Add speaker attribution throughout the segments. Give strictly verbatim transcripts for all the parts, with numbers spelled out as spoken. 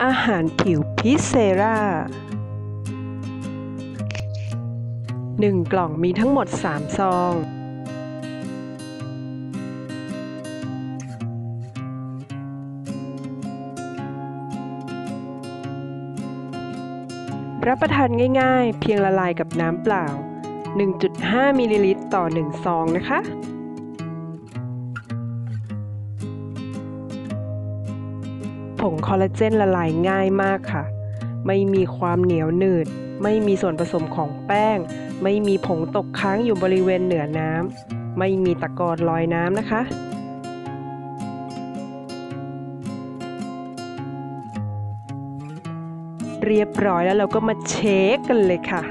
Speaker 1: อาหารผิวพิเซราหนึ่งกล่องมีทั้งหมดสามซองรับประทานง่ายๆเพียงละลายกับน้ำเปล่า หนึ่งจุดห้า มิลลิลิตรต่อหนึ่งซองนะคะผงคอลลาเจนละลายง่ายมากค่ะไม่มีความเหนียวหนืดไม่มีส่วนผสมของแป้งไม่มีผงตกค้างอยู่บริเวณเหนือน้ำไม่มีตะกอนลอยน้ำนะคะเรียบร้อยแล้วเราก็มาเช็คกันเลยค่ะ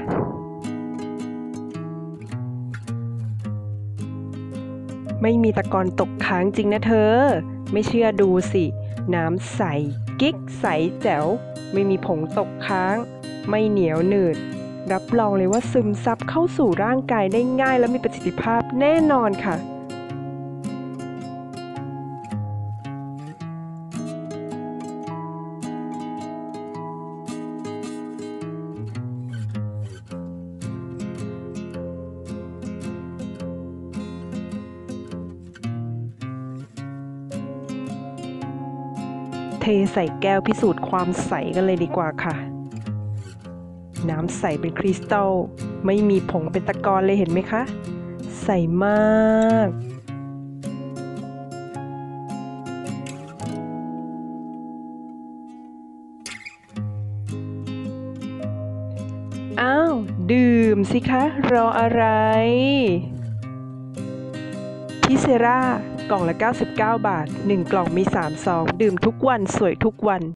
Speaker 1: ไม่มีตะกอนตกค้างจริงนะเธอไม่เชื่อดูสิน้ำใสกิ๊กใสแจ๋วไม่มีผงตกค้างไม่เหนียวหนืดรับรองเลยว่าซึมซับเข้าสู่ร่างกายได้ง่ายและมีประสิทธิภาพแน่นอนค่ะเทใส่แก้วพิสูจน์ความใสกันเลยดีกว่าค่ะน้ำใสเป็นคริสตัลไม่มีผงเป็นตะกอนเลยเห็นไหมคะใสมากอ้าวดื่มสิคะรออะไรพิเซรากล่องละเก้าสิบเก้าบาทหนึ่งกล่องมีสามซองดื่มทุกวันสวยทุกวัน